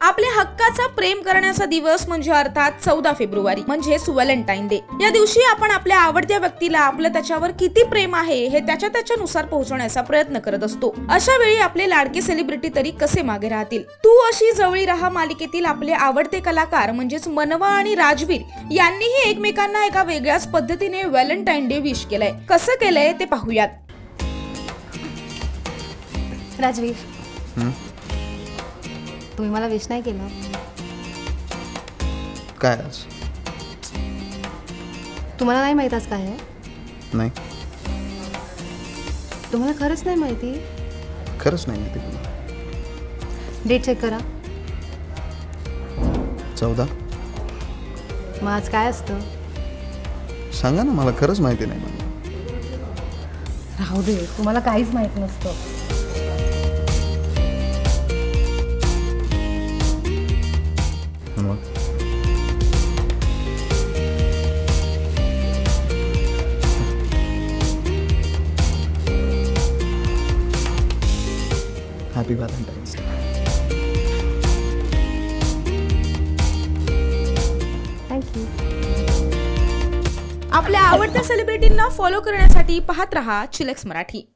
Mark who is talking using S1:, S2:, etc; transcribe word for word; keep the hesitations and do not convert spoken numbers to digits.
S1: आपल्या हक्काचा प्रेम करण्याचा दिवस म्हणजे अर्थात चौदा फेब्रुवारी म्हणजेच व्हॅलेंटाईन डे। या दिवशी आपण आपल्या आवडत्या व्यक्तीला आपलं त्याच्यावर किती प्रेम आहे हे त्याच्या त्याच्यानुसार पोहोचवण्याचा प्रयत्न करत असतो। अशा वेळी आपले लाडके सेलिब्रिटी तरी कसे मागे राहतील। तू अशी जवळी राहा मालिकेतील आपले आवडते कलाकार म्हणजेच मनवा आणि राजवीर यांनीही एकमेकांना एका वेगळ्याच पद्धतीने व्हॅलेंटाईन डे विश केलंय। कसं केलंय ते पाहूयात।
S2: राजवीर, तुम्ही मला विश नाही केलं
S3: काय आज?
S2: तुम्हाला नाही माहित आज काय आहे?
S3: नाही,
S2: तुम्हाला खरंच नाही माहिती?
S3: खरंच नाही माहिती।
S2: डेट चेक करा।
S3: चौदा।
S2: मग आज काय असतं?
S3: सांगा ना, मला खरंच माहिती नाही।
S2: राहू दे, तुम्हाला काहीच माहित नसतं।
S3: Happy valentine's day.
S2: थँक्यू।
S1: आपल्या आवडत्या सेलिब्रिटींना फॉलो करण्यासाठी पाहत रहा चिलेक्स मराठी।